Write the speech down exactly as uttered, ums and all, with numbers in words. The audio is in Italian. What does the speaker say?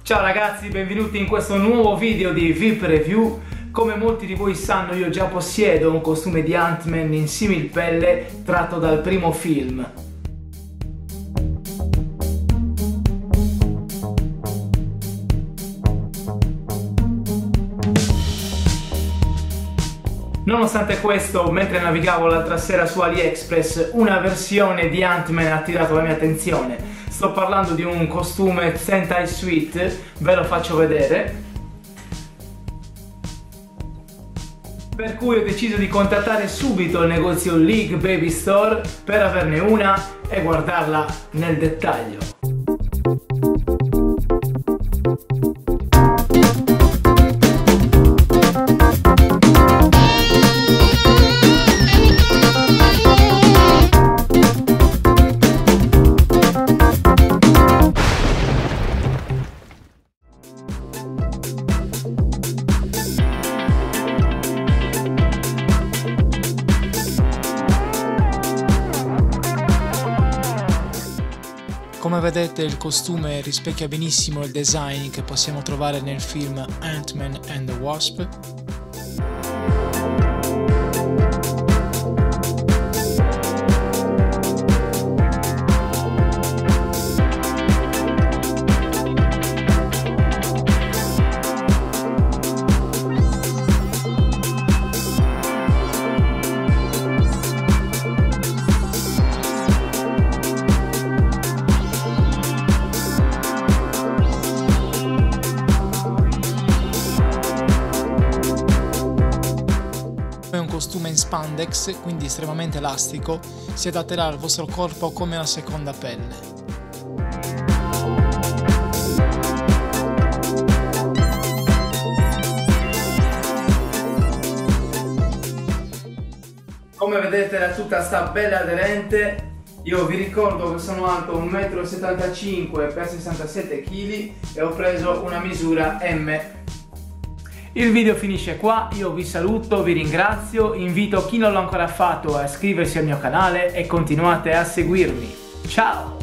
Ciao ragazzi, benvenuti in questo nuovo video di V I P Review. Come molti di voi sanno, io già possiedo un costume di Ant-Man in similpelle tratto dal primo film. Nonostante questo, mentre navigavo l'altra sera su AliExpress, una versione di Ant-Man ha attirato la mia attenzione. Sto parlando di un costume Sentai Suite, ve lo faccio vedere. Per cui ho deciso di contattare subito il negozio League Baby Store per averne una e guardarla nel dettaglio. Come vedete, il costume rispecchia benissimo il design che possiamo trovare nel film Ant-Man and the Wasp. È un costume in spandex, quindi estremamente elastico, si adatterà al vostro corpo come una seconda pelle. Come vedete, la tuta sta bella aderente. Io vi ricordo che sono alto un metro e settantacinque per sessantasette chili e ho preso una misura M. Il video finisce qua, io vi saluto, vi ringrazio, invito chi non l'ha ancora fatto a iscriversi al mio canale e continuate a seguirmi. Ciao!